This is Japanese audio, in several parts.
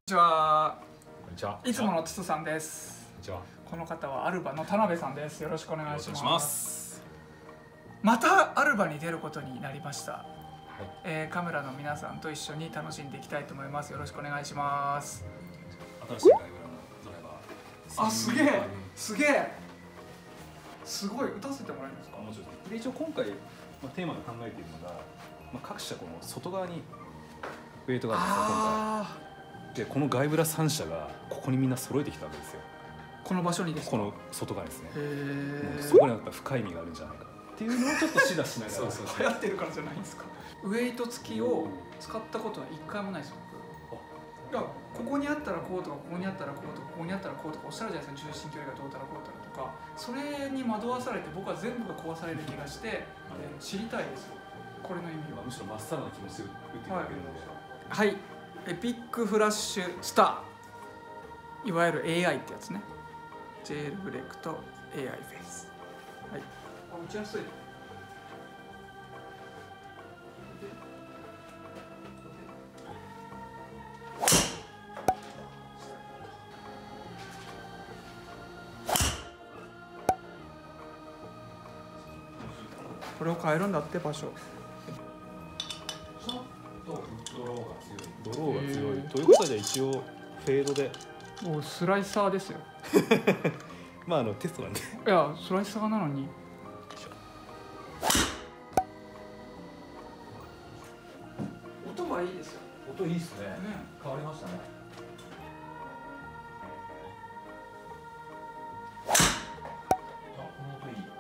こんにちは。 こんにちは。 いつものつつさんです。 こんにちは。 この方はアルバの田辺さんです。よろしくお願いしお願いしま。 ますす。 またアルバに出ることになりました。 はい。 カメラの皆さんと一緒に楽しんでいきたいと思います。よろしくお願いします。 新しいライブのドライバー。 あ、すげえ、すげえ。すごい、打たせてもらえるんですか。 もちろん。で一応今回、テーマで考えているのが、各社この外側にウェイトがあるんですよ今回。でこのガイブラ3社がここにみんな揃えてきたわけですよ。 この場所にですか。 この外側ですね。 へえ。 そこにやっぱ深い意味があるんじゃないかっていうのをちょっと示唆しながら。 流行ってるからじゃないですか。ウェイト付きを使ったことは一回もないですよ。僕。いや、ここにあったらこうとか、ここにあったらこうとか、ここにあったらこうとかおっしゃるじゃないですか。重心距離がどうたらこうたらとか、それに惑わされて僕は全部が壊される気がして、知りたいですよ。これの意味は。 むしろまっさらな気持ちで打っていただけるので。 はい、エピックフラッシュスター、いわゆる AI ってやつね。ジェールブレイクと AI フェイス。はい。あ、打ちやすい。これを変えるんだって場所。 ドローが強い。ということで一応フェードで。 もうスライサーですよ。 テストなんで。 いや、スライサーなのに。音はいいですよ。 音いいっすね。変わりましたね。あ、この音いい。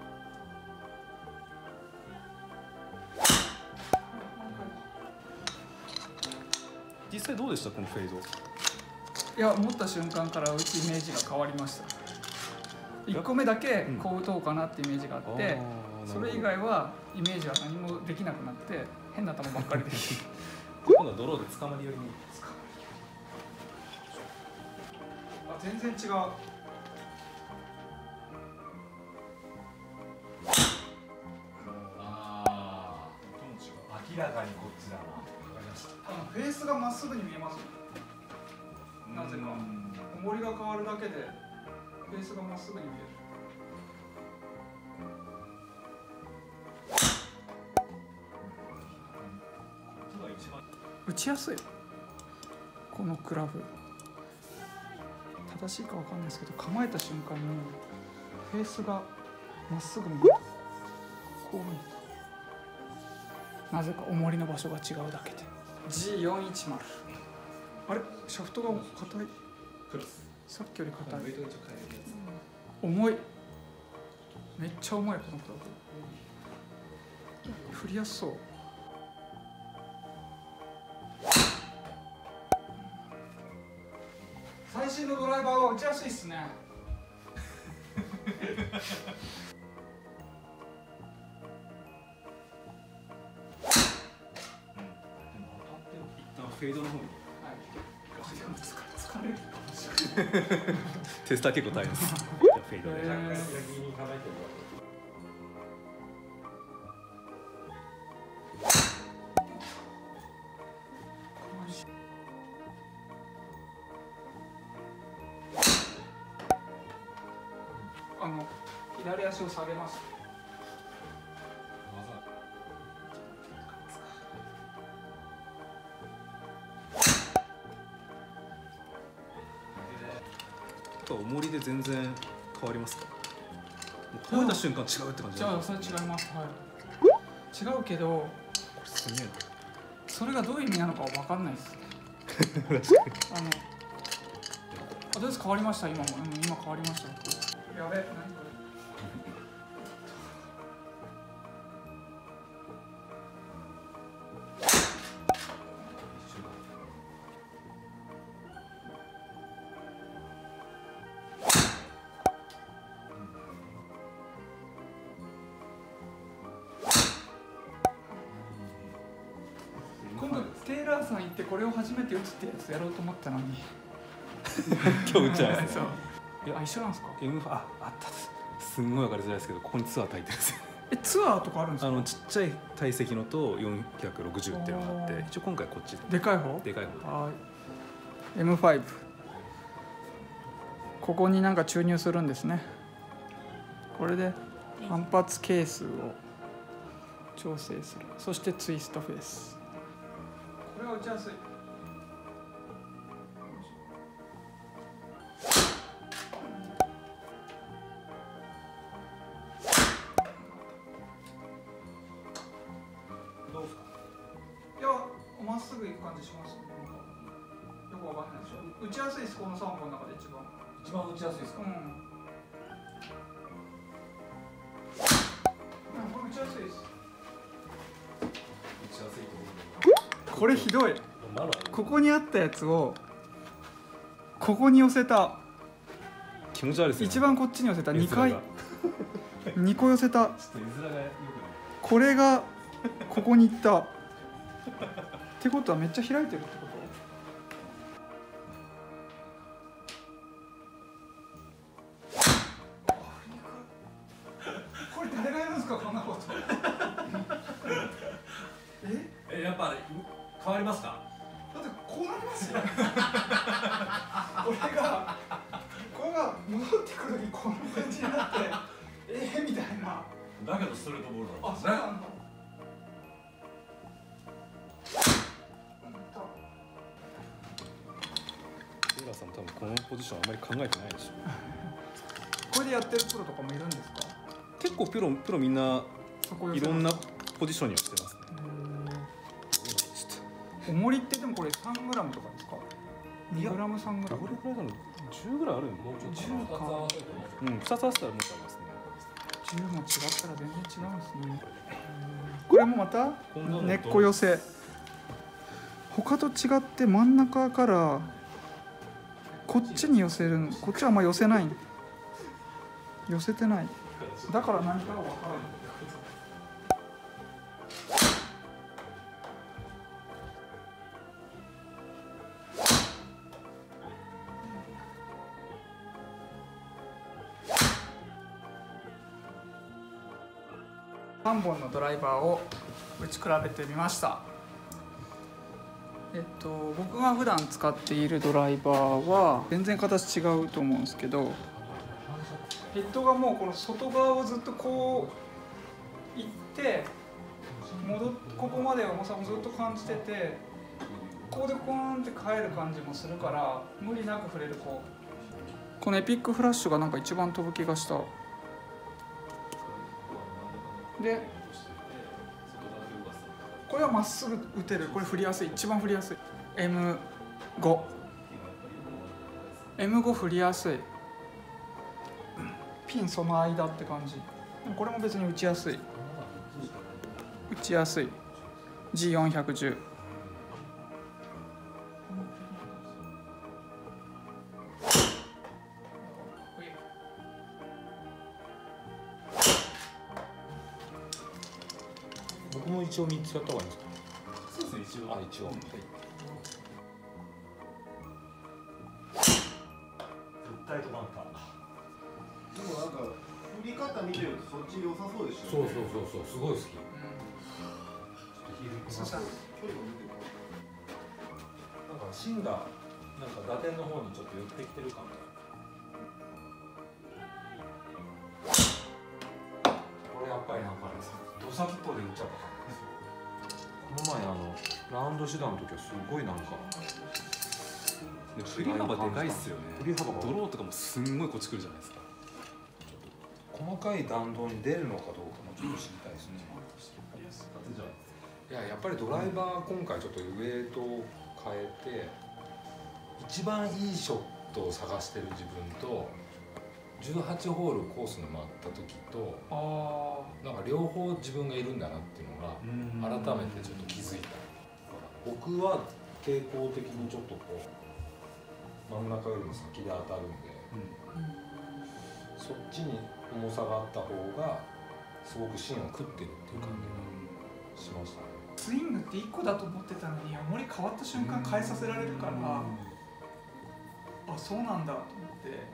実際どうでしたこのフェード。 いや、持った瞬間から打つイメージが変わりました。1個目だけこう打とうかなってイメージがあって、それ以外はイメージは何もできなくなって変な球ばっかりで今度はドローで捕まり寄りに。 あ、全然違う。 明らかにこっちだな。 フェースがまっすぐに見えます。なぜか重りが変わるだけでフェースがまっすぐに見える。打ちやすい。このクラブ正しいかわかんないですけど、構えた瞬間にフェースがまっすぐに見える。こう見える。なぜか重りの場所が違うだけで。 G410。あれ、シャフトが硬い。さっきより硬い。重い。めっちゃ重い。このクラブ振りやすそう。最新のドライバーは打ちやすいっすね。 フェードの方に。 疲れるかもしれない。 テスター結構大変です。フェードで。 左足を下げます。 重りで全然変わりますか。超えた瞬間違うって感じ。 じゃあそれ違います。はい。違うけど、 これすげえな。 それがどういう意味なのかは分かんないです。あ、どうです変わりました。今も、今変わりました。やべ、何これ。今度テイラーさん行ってこれを初めて打つってやつやろうと思ったのに今日打っちゃいますね。 いや、一緒なんですか。 あったです。すんごい分かりづらいですけど、ここにツアー焚いてるんですよ。 ツアーとかあるんですか。 ちっちゃい体積のと460っていうのがあって、一応今回こっちで。 でかい方。 でかい方。 はい。 M5 ここになんか注入するんですね。これで反発係数を調整する。そしてツイストフェース、これは打ちやすい。 どうですか？ いや、まっすぐいく感じしますね。よくわかんないでしょ。打ちやすいです、この3本の中で一番。 一番打ちやすいですか？ うん。これ打ちやすいです。 打ちやすいと思う。 これひどい。ここにあったやつをここに寄せた。 気持ち悪いですね。 一番こっちに寄せた。2回2個寄せた。 ちょっと絵面が良くない。 これがここに行ったってことはめっちゃ開いてるってこと？これ誰がやるんですか、こんなこと。 やっぱ変わりますか？ だってこうなりますよ。これが戻ってくる時こんな感じになってみたいな。 だけどストレートボールなんあ、 ですね。 そうなんだ。 浦さん多分このポジションあんまり考えてないでしょ。 これでやってるプロとかもいるんですか？ 結構プロみんなそこ寄せるいろんなポジションにはしてますね。 重りってでもこれ3グラムとかですか？2グラム3グラどム。 れくらいだろう？10ぐらいあるんで。もうちょっと 10か。 うん、2つ合わせたらもっとありますね。 10も違ったら全然違うんですね。これもまた根っこ寄せ。他と違って真ん中からこっちに寄せるの。こっちはあんま寄せない。寄せてない。だから何かが分からない。3本のドライバーを打ち比べてみました。僕が普段使っているドライバーは全然形違うと思うんですけど、ヘッドがもうこの外側をずっとこういってここまで重さもずっと感じてて、ここでコーンって変える感じもするから無理なく触れる。このエピックフラッシュがなんか一番飛ぶ気がした。でこれはまっすぐ打てる。これ振りやすい。一番振りやすい。M5 振りやすい。ピンその間って感じ。これも別に打ちやすい。G410。 僕も一応3つやった方がいいんですか？ そうですね、一応。 一応。はい。絶対止まった。 でもなんか振り方見てるとそっち良さそうでしょ。 そう、すごい好き。ちょっとヒール行きます。 距離も見てる。 なんか芯がなんか打点の方にちょっと寄ってきてる感が。これやっぱりなんかどさっぽで打っちゃった。この前ラウンド手段の時はすごいなんか振り幅でかいっすよね。 振り幅がドローとかもすんごいこっち来るじゃないですか。 細かい弾道に出るのかどうかもちょっと知りたいですね。いや、やっぱりドライバー今回ちょっとウェイトを変えて一番いいショットを探してる自分と18ホールコースに回った時となんか両方自分がいるんだなっていうのが改めてちょっと気づいた。僕は傾向的にちょっとこう真ん中よりも先で当たるんで、そっちに重さがあった方がすごく芯を食ってるっていう感じがしましたね。 スイングって1個だと思ってたのに重り変わった瞬間変えさせられるから、あ、そうなんだと思って。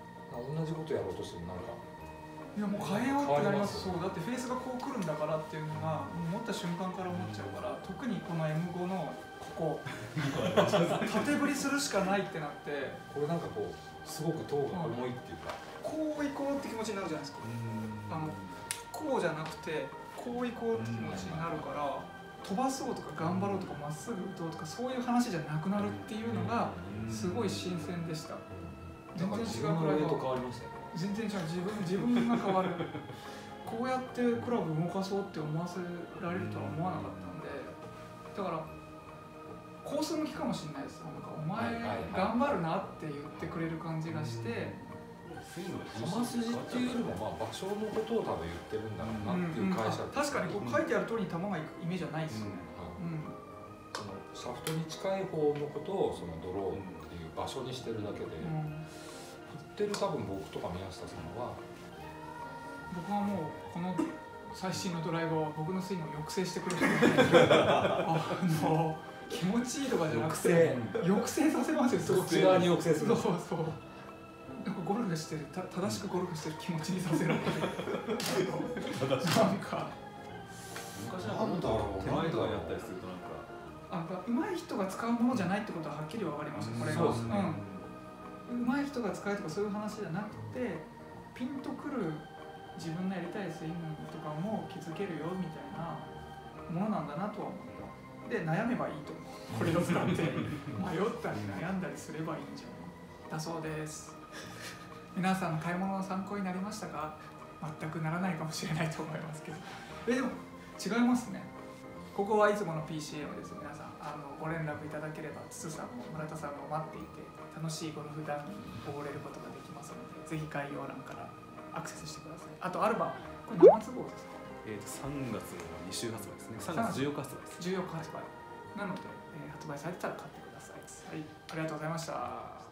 同じことやろうとしてもなんかいやもう変えようってなります。そうだってフェースがこう来るんだからっていうのが持った瞬間から思っちゃうから、特にこの M5 のこ個縦振りするしかないってなってこれなんかこうすごく塔が重いっていうか、 こう行こうって気持ちになるじゃないですか。こうじゃなくてこう行こうって気持ちになるから、飛ばそうとか頑張ろうとかまっすぐ打とうとかそういう話じゃなくなるっていうのがすごい新鮮でした。全然違うクラブと変わりましたよね。 全然違う、自分が変わるこうやってクラブ動かそうって思わせられるとは思わなかったんで、だからコース向きかもしれないです。なんかお前頑張るなって言ってくれる感じがして、 球筋っていうよりもまあ場所のことを多分言ってるんだろうなっていう解釈、 確かにこう書いてある通りに球が行くイメージはないですよね。 そのシャフトに近い方のことをそのドローっていう場所にしてるだけで、振ってる多分僕とか宮下さんは僕はもうこの最新のドライバーは僕のスイングを抑制してくれる気持ちいいとかじゃなくて抑制させますよ。 そっち側に抑制する。 そうそうなんかゴルフしてる正しくゴルフしてる気持ちにさせられるなんか昔はもっと手前とかにやったりするとなんか上手い人が使うものじゃないってことははっきり分かりました。これがそうですね、 上手い人が使うとかそういう話じゃなくて、ピンとくる自分のやりたいスイングとかも気づけるよみたいなものなんだなとは思った。で悩めばいいと思う。これを使って迷ったり悩んだりすればいいんじゃんだそうです。皆さんの買い物の参考になりましたか？全くならないかもしれないと思いますけど、でも違いますね。ここはいつもの PCM です。皆さんご連絡いただければ筒さんも村田さんも待っていて、楽しいゴルフ談義に溺れることができますので、ぜひ概要欄からアクセスしてください。あとアルバム、これ何月号ですか？ 3月の2週発売ですね。3月14日発売です。 14日発売なので、発売されてたら買ってください。はい、ありがとうございました。